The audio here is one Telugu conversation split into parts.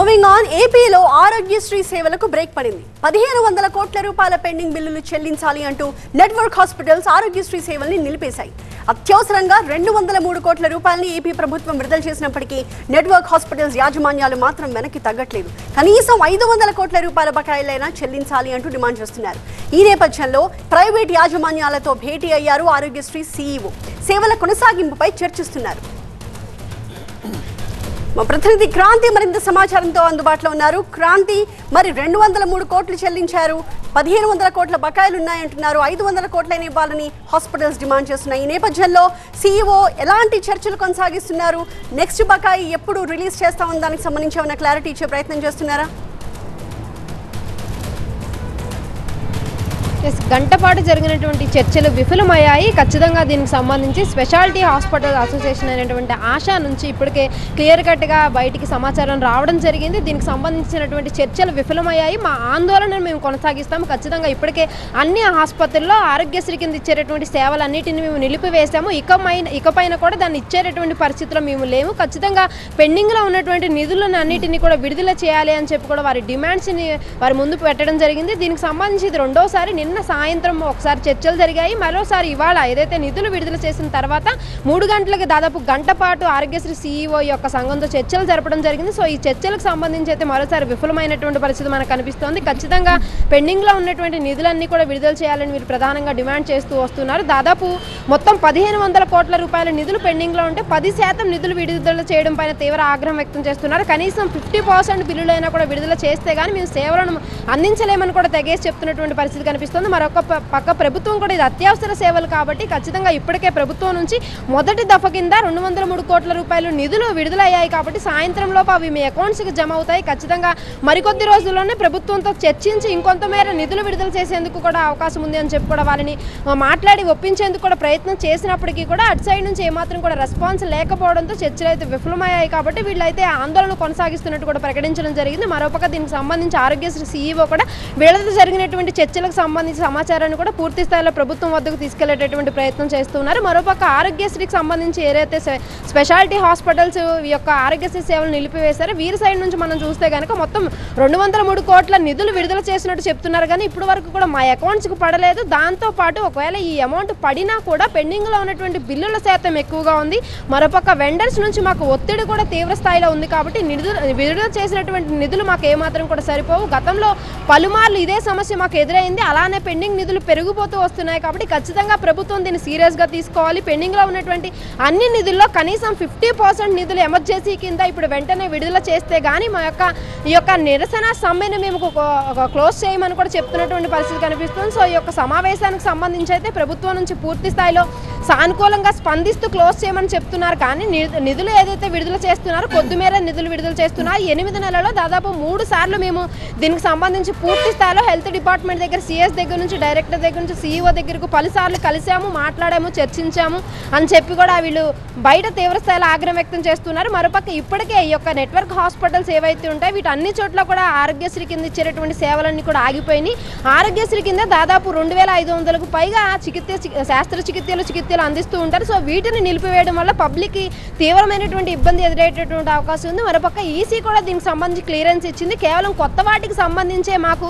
మూవింగ్ ఆన్ ఏపీలో ఆరోగ్యశ్రీ సేవలకు బ్రేక్ పడింది. 1500 కోట్ల రూపాయల పెండింగ్ బిల్లులు చెల్లించాలి అంటూ నెట్వర్క్ హాస్పిటల్స్ ఆరోగ్యశ్రీ సేవల్ని నిలిపేశాయి. అత్యవసరంగా 203 కోట్ల రూపాయలని ఏపీ ప్రభుత్వం విడుదల చేసినప్పటికీ నెట్వర్క్ హాస్పిటల్స్ యాజమాన్యాలు మాత్రం వెనక్కి తగ్గట్లేదు. కనీసం 500 కోట్ల రూపాయల బకాయిలైనా చెల్లించాలి అంటూ డిమాండ్ చేస్తున్నారు. ఈ నేపథ్యంలో ప్రైవేట్ యాజమాన్యాలతో భేటీ అయ్యారు ఆరోగ్యశ్రీ సీఈఓ. సేవల కొనసాగింపుపై చర్చిస్తున్నారు. మా ప్రతినిధి క్రాంతి మరింత సమాచారంతో అందుబాటులో ఉన్నారు. క్రాంతి, మరి 203 కోట్లు చెల్లించారు, 1500 కోట్ల బకాయిలు ఉన్నాయంటున్నారు, 500 కోట్లైన ఇవ్వాలని హాస్పిటల్స్ డిమాండ్ చేస్తున్నాయి. ఈ నేపథ్యంలో సీఈఓ ఎలాంటి చర్చలు కొనసాగిస్తున్నారు? నెక్స్ట్ బకాయి ఎప్పుడు రిలీజ్ చేస్తామని దానికి సంబంధించి ఏమైనా క్లారిటీ ఇచ్చే ప్రయత్నం చేస్తున్నారా? గంటపాటు జరిగినటువంటి చర్చలు విఫలమయ్యాయి. ఖచ్చితంగా దీనికి సంబంధించి స్పెషాలిటీ హాస్పిటల్ అసోసియేషన్ అయినటువంటి ఆశా నుంచి ఇప్పటికే క్లియర్ కట్గా బయటికి సమాచారం రావడం జరిగింది. దీనికి సంబంధించినటువంటి చర్చలు విఫలమయ్యాయి. మా ఆందోళనను మేము కొనసాగిస్తాము. ఖచ్చితంగా ఇప్పటికే అన్ని ఆసుపత్రుల్లో ఆరోగ్యశ్రీ కింద ఇచ్చేటటువంటి సేవలన్నిటిని మేము నిలిపివేశాము. ఇకపైన కూడా దాన్ని ఇచ్చేటటువంటి పరిస్థితిలో మేము లేము. ఖచ్చితంగా పెండింగ్లో ఉన్నటువంటి నిధులను అన్నిటినీ కూడా విడుదల చేయాలి అని చెప్పి కూడా వారి డిమాండ్స్ని వారి ముందు పెట్టడం జరిగింది. దీనికి సంబంధించి ఇది రెండోసారి. నిన్న సాయంత్రం ఒకసారి చర్చలు జరిగాయి. మరోసారి ఇవాళ ఏదైతే నిధులు విడుదల చేసిన తర్వాత 3 గంటలకు దాదాపు గంట పాటు ఆరోగ్యశ్రీ సీఈఓ యొక్క సంఘంతో చర్చలు జరపడం జరిగింది. సో ఈ చర్చలకు సంబంధించి అయితే మరోసారి విఫలమైనటువంటి పరిస్థితి మనకు కనిపిస్తోంది. ఖచ్చితంగా పెండింగ్లో ఉన్నటువంటి నిధులన్నీ కూడా విడుదల చేయాలని వీరు ప్రధానంగా డిమాండ్ చేస్తూ వస్తున్నారు. దాదాపు మొత్తం 1500 కోట్ల రూపాయల నిధులు పెండింగ్లో ఉంటే 10% నిధులు విడుదల చేయడం పైన తీవ్ర ఆగ్రహం వ్యక్తం చేస్తున్నారు. కనీసం 50% బిల్లులైనా కూడా విడుదల చేస్తే కానీ మేము సేవలను అందించలేమని కూడా తెగేసి చెప్తున్నటువంటి పరిస్థితి కనిపిస్తుంది. మరొక పక్క ప్రభుత్వం కూడా ఇది అత్యవసర సేవలు కాబట్టి ఖచ్చితంగా ఇప్పటికే ప్రభుత్వం నుంచి మొదటి దఫ కింద 203 కోట్ల రూపాయలు నిధులు విడుదలయ్యాయి కాబట్టి సాయంత్రంలోపు అవి మీ అకౌంట్స్కి జమ అవుతాయి. ఖచ్చితంగా మరికొద్ది రోజుల్లోనే ప్రభుత్వంతో చర్చించి ఇంకొంతమేర నిధులు విడుదల చేసేందుకు కూడా అవకాశం ఉంది అని చెప్పి కూడా వాళ్ళని మాట్లాడి ఒప్పించేందుకు కూడా ప్రయత్నం చేసినప్పటికీ కూడా అటు సైడ్ నుంచి ఏమాత్రం కూడా రెస్పాన్స్ లేకపోవడంతో చర్చలు అయితే విఫలమయ్యాయి. కాబట్టి వీళ్ళైతే ఆందోళన కొనసాగిస్తున్నట్టు కూడా ప్రకటించడం జరిగింది. మరోపక్క దీనికి సంబంధించి ఆరోగ్యశ్రీ సీఈఓ కూడా వీళ్ళతో జరిగినటువంటి చర్చలకు సంబంధించి సమాచారాన్ని కూడా పూర్తి స్థాయిలో ప్రభుత్వం వద్దకు తీసుకెళ్లేటటువంటి ప్రయత్నం చేస్తున్నారు. మరోపక్క ఆరోగ్యశ్రీకి సంబంధించి ఏదైతే స్పెషాలిటీ హాస్పిటల్స్ యొక్క ఆరోగ్యశ్రీ సేవలు నిలిపివేశారో వీరి సైడ్ నుంచి మనం చూస్తే కనుక మొత్తం 203 కోట్ల నిధులు విడుదల చేసినట్టు చెప్తున్నారు. కానీ ఇప్పటి వరకు కూడా మా అకౌంట్స్కి పడలేదు. దాంతోపాటు ఒకవేళ ఈ అమౌంట్ పడినా కూడా పెండింగ్లో ఉన్నటువంటి బిల్లుల శాతం ఎక్కువగా ఉంది. మరోపక్క వెండర్స్ నుంచి మాకు ఒత్తిడి కూడా తీవ్ర స్థాయిలో ఉంది. కాబట్టి విడుదల చేసినటువంటి నిధులు మాకు ఏమాత్రం కూడా సరిపోవు. గతంలో పలుమార్లు ఇదే సమస్య మాకు ఎదురైంది. అలానే పెండింగ్ నిధులు పెరిగిపోతూ వస్తున్నాయి. కాబట్టి ఖచ్చితంగా ప్రభుత్వం దీన్ని సీరియస్గా తీసుకోవాలి. పెండింగ్లో ఉన్నటువంటి అన్ని నిధుల్లో కనీసం 50% నిధులు ఎమర్జెన్సీ కింద ఇప్పుడు వెంటనే విడుదల చేస్తే కానీ మా ఈ యొక్క నిరసన సమ్మెను మేము క్లోజ్ చేయమని కూడా చెప్తున్నటువంటి పరిస్థితి కనిపిస్తుంది. సో ఈ యొక్క సమావేశానికి సంబంధించి అయితే ప్రభుత్వం నుంచి పూర్తి స్థాయిలో సానుకూలంగా స్పందిస్తూ క్లోజ్ చేయమని చెప్తున్నారు. కానీ నిధులు ఏదైతే విడుదల చేస్తున్నారో కొద్దిమేర నిధులు విడుదల చేస్తున్నారు. 8 నెలల్లో దాదాపు 3 సార్లు మేము దీనికి సంబంధించి పూర్తి స్థాయిలో హెల్త్ డిపార్ట్మెంట్ దగ్గర సిఎస్ దగ్గర నుంచి డైరెక్టర్ దగ్గర నుంచి సీఈఓ దగ్గరకు పలుసార్లు కలిసాము, మాట్లాడాము, చర్చించాము అని చెప్పి కూడా వీళ్ళు బయట తీవ్ర స్థాయిలో ఆగ్రహం వ్యక్తం చేస్తున్నారు. మరోపక్క ఇప్పటికే ఈ యొక్క నెట్వర్క్ హాస్పిటల్స్ ఏవైతే ఉంటాయో వీటి అన్ని చోట్ల కూడా ఆరోగ్యశ్రీ కింద ఇచ్చేటటువంటి సేవలన్నీ కూడా ఆగిపోయినాయి. ఆరోగ్యశ్రీ కింద దాదాపు 2500కు పైగా చికిత్సలు అందిస్తూ ఉంటారు. సో వీటిని నిలిపివేయడం వల్ల పబ్లిక్కి తీవ్రమైనటువంటి ఇబ్బంది ఎదురయ్యేటటువంటి అవకాశం ఉంది. మరోపక్క ఈసీ కూడా దీనికి సంబంధించి క్లియరెన్స్ ఇచ్చింది. కేవలం కొత్త వాటికి సంబంధించే మాకు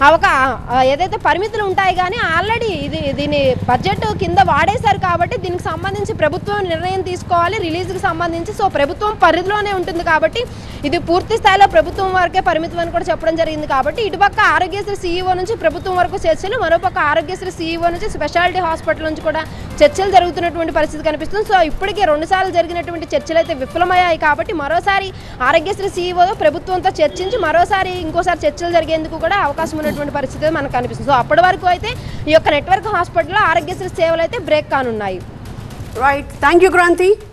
ఏదైతే పరిమితులు ఉంటాయి కానీ ఆల్రెడీ దీని బడ్జెట్ కింద వాడేశారు. కాబట్టి దీనికి సంబంధించి ప్రభుత్వం నిర్ణయం తీసుకోవాలి రిలీజ్కి సంబంధించి. సో ప్రభుత్వం పరిధిలోనే ఉంటుంది కాబట్టి ఇది పూర్తి స్థాయిలో ప్రభుత్వం వరకే పరిమితం అని కూడా చెప్పడం జరిగింది. కాబట్టి ఇటుపక్క ఆరోగ్యశ్రీ సీఈఓ నుంచి ప్రభుత్వం వరకు చర్చలు, మరోపక్క ఆరోగ్యశ్రీ సీఈఓ నుంచి స్పెషాలిటీ హాస్పిటల్ నుంచి కూడా చర్చలు జరుగుతున్నటువంటి పరిస్థితి కనిపిస్తుంది. సో ఇప్పటికే 2 సార్లు జరిగినటువంటి చర్చలు అయితే విఫలమయ్యాయి. కాబట్టి మరోసారి ఆరోగ్యశ్రీ సీఈఓ ప్రభుత్వంతో చర్చించి మరోసారి ఇంకోసారి చర్చలు జరిగేందుకు కూడా అవకాశం ఉన్నటువంటి పరిస్థితి మనకు కనిపిస్తుంది. సో అప్పటి వరకు అయితే ఈ యొక్క నెట్వర్క్ హాస్పిటల్లో ఆరోగ్యశ్రీ సేవలు అయితే బ్రేక్ కానున్నాయి. Right, thank you Kranti.